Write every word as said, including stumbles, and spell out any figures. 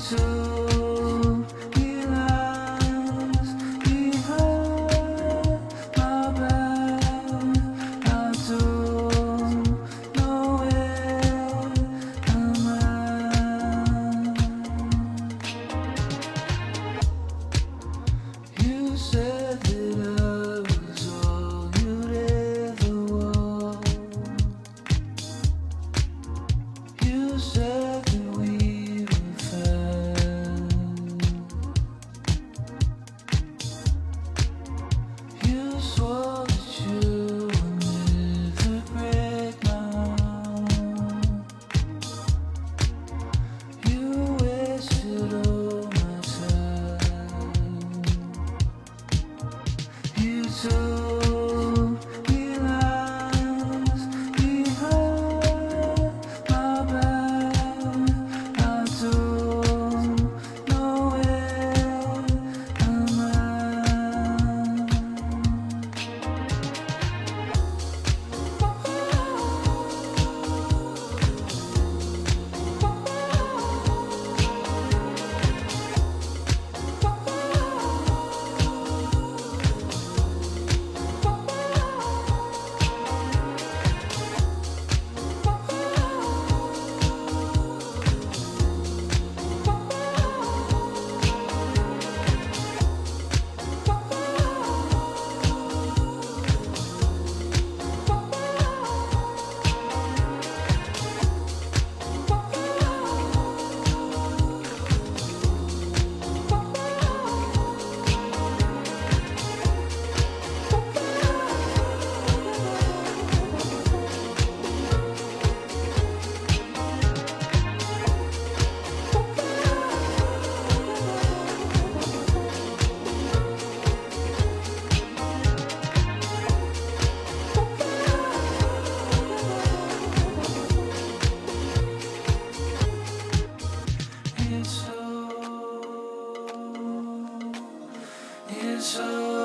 told me lies behind my back. I don't know where I'm at. You said that I was all you'd ever want. You said that we were fine. You swore that you would never break my heart. You wasted all my time. You told me lies behind my back. I don't know where I'm at. It's so, it's so